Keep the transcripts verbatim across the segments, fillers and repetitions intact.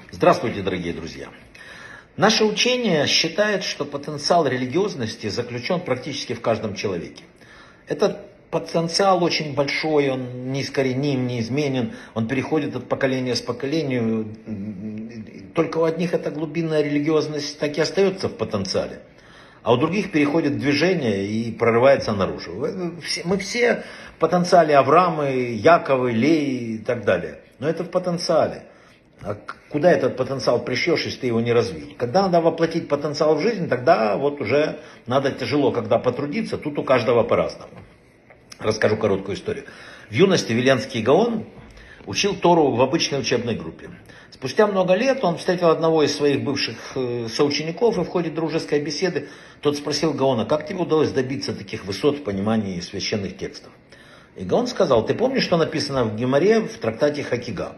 Здравствуйте, дорогие друзья! Наше учение считает, что потенциал религиозности заключен практически в каждом человеке. Этот потенциал очень большой, он неискореним, неизменен, он переходит от поколения с поколению. Только у одних эта глубинная религиозность так и остается в потенциале, а у других переходит в движение и прорывается наружу. Мы все в потенциале Авраамы, Яковы, Леи и так далее, но это в потенциале. А куда этот потенциал пришьешь, если ты его не развил? Когда надо воплотить потенциал в жизнь, тогда вот уже надо тяжело, когда потрудиться, тут у каждого по-разному. Расскажу короткую историю. В юности Виленский Гаон учил Тору в обычной учебной группе. Спустя много лет он встретил одного из своих бывших соучеников, и в ходе дружеской беседы тот спросил Гаона: как тебе удалось добиться таких высот в понимании священных текстов? И Гаон сказал: ты помнишь, что написано в Гемаре в трактате Хакига?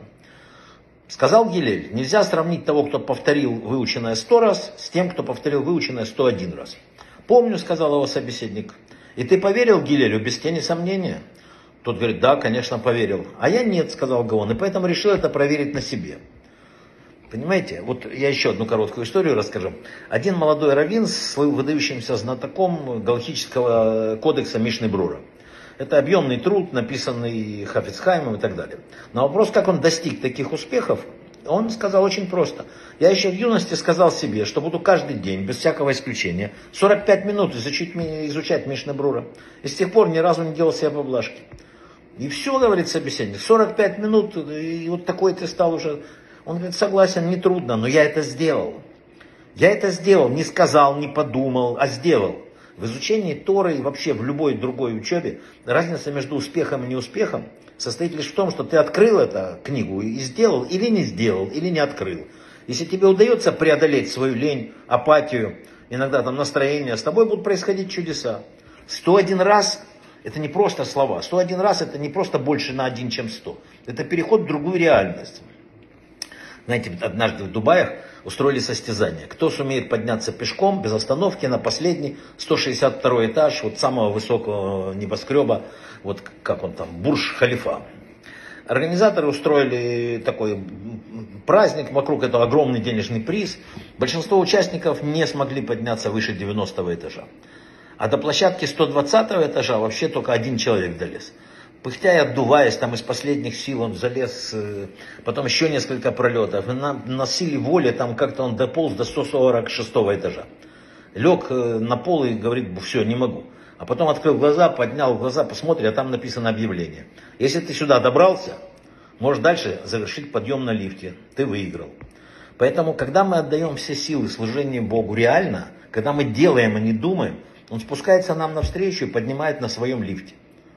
Сказал Гилель: нельзя сравнить того, кто повторил выученное сто раз, с тем, кто повторил выученное сто один раз. Помню, сказал его собеседник. И ты поверил Гилелю без тени сомнения? Тот говорит: да, конечно, поверил. А я нет, сказал Гаон, и поэтому решил это проверить на себе. Понимаете, вот я еще одну короткую историю расскажу. Один молодой раввин слыл выдающимся знатоком галахического кодекса Мишны Брура. Это объемный труд, написанный Хафец Хаимом и так далее. На вопрос, как он достиг таких успехов, он сказал очень просто. Я еще в юности сказал себе, что буду каждый день, без всякого исключения, сорок пять минут изучить, изучать Мишны Брура. И с тех пор ни разу не делал себе поблажки. И все, говорит собеседник, сорок пять минут, и вот такой ты стал уже. Он говорит: согласен, не трудно, но я это сделал. Я это сделал, не сказал, не подумал, а сделал. В изучении Торы и вообще в любой другой учебе разница между успехом и неуспехом состоит лишь в том, что ты открыл эту книгу и сделал, или не сделал, или не открыл. Если тебе удается преодолеть свою лень, апатию, иногда там настроение, с тобой будут происходить чудеса. сто один раз это не просто слова, сто один раз это не просто больше на один, чем сто. Это переход в другую реальность. Знаете, однажды в Дубаях устроили состязание. Кто сумеет подняться пешком без остановки на последний сто шестьдесят второй этаж вот самого высокого небоскреба, вот как он там, Бурдж-Халифа. Организаторы устроили такой праздник, вокруг этого огромный денежный приз. Большинство участников не смогли подняться выше девяностого этажа. А до площадки сто двадцатого этажа вообще только один человек долез. Пыхтя и отдуваясь, там из последних сил он залез, потом еще несколько пролетов. На, на силе воли там как-то он дополз до сто сорок шестого этажа. Лег на пол и говорит: все, не могу. А потом открыл глаза, поднял глаза, посмотрит, а там написано объявление. Если ты сюда добрался, можешь дальше завершить подъем на лифте. Ты выиграл. Поэтому, когда мы отдаем все силы служению Богу реально, когда мы делаем, а не думаем, Он спускается нам навстречу и поднимает на своем лифте.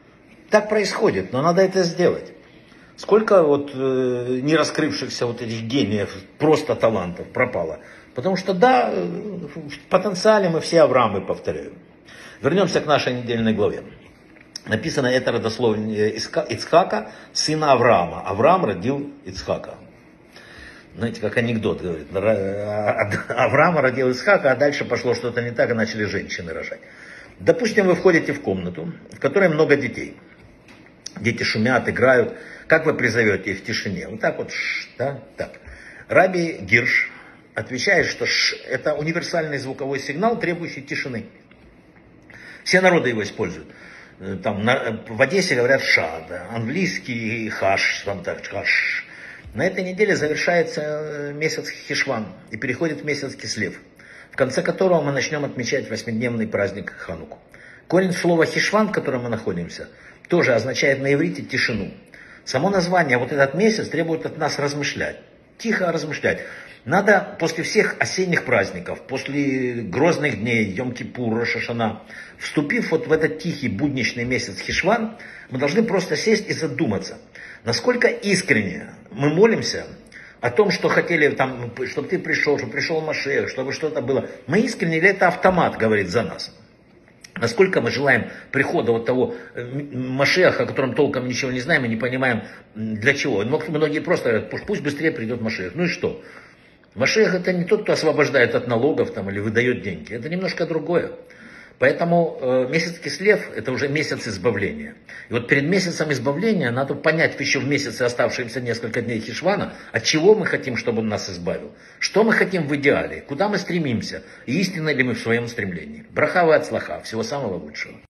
Так происходит, но надо это сделать. Сколько вот э, не раскрывшихся вот этих гениев, просто талантов пропало. Потому что да, в потенциале мы все Авраамы, повторяю. Вернемся к нашей недельной главе. Написано это родословие Ицхака, сына Авраама. Авраам родил Ицхака. Знаете, как анекдот говорит. Авраам родил Ицхака, а дальше пошло что-то не так, и начали женщины рожать. Допустим, вы входите в комнату, в которой много детей. Дети шумят, играют. Как вы призовете их в тишине? Вот так вот, ш, да, так. Раби Гирш отвечает, что ш – это универсальный звуковой сигнал, требующий тишины. Все народы его используют. Там на, в Одессе говорят ша, да, английский хаш, там так, хаш. На этой неделе завершается месяц Хишван и переходит месяц Кислев, в конце которого мы начнем отмечать восьмидневный праздник Хануку. Корень слова Хишван, в котором мы находимся, тоже означает на иврите тишину. Само название, вот этот месяц, требует от нас размышлять, тихо размышлять. Надо после всех осенних праздников, после грозных дней, Йом-Кипур, Рош ха-Шана, вступив вот в этот тихий будничный месяц Хишван, мы должны просто сесть и задуматься, насколько искренне мы молимся о том, что хотели, там, чтобы ты пришел, чтобы пришел Машиах, чтобы что-то было. Мы искренне, или это автомат говорит за нас? Насколько мы желаем прихода вот того Машиаха, о котором толком ничего не знаем и не понимаем для чего. Многие просто говорят: пусть быстрее придет Машиах. Ну и что? Машиах — это не тот, кто освобождает от налогов там, или выдает деньги. Это немножко другое. Поэтому э, месяц Кислев – это уже месяц избавления. И вот перед месяцем избавления надо понять еще в месяце оставшиеся несколько дней Хишвана, от чего мы хотим, чтобы он нас избавил. Что мы хотим в идеале, куда мы стремимся, и истинны ли мы в своем стремлении. Браха ва ацлаха, всего самого лучшего.